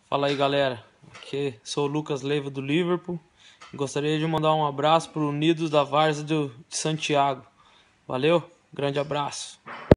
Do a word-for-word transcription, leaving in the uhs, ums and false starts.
Fala aí, galera, aqui sou o Lucas Leiva do Liverpool. Gostaria de mandar um abraço para o Unidos da Várzea de Santiago. Valeu, grande abraço.